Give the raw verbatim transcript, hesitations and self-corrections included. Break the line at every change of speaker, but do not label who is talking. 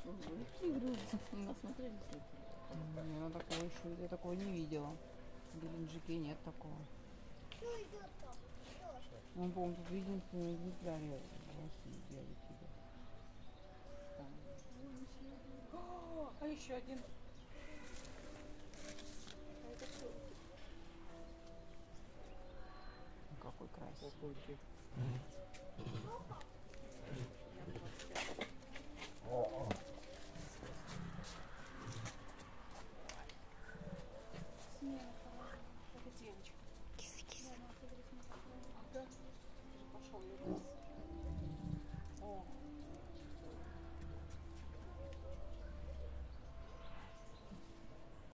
Тигры насмотрелись.
Я такого еще, я такого не видела. В Геленджике нет такого. Ну, помню, тут единственный экземпляр белый тигр.
А еще один.
Какой красивый.
Какой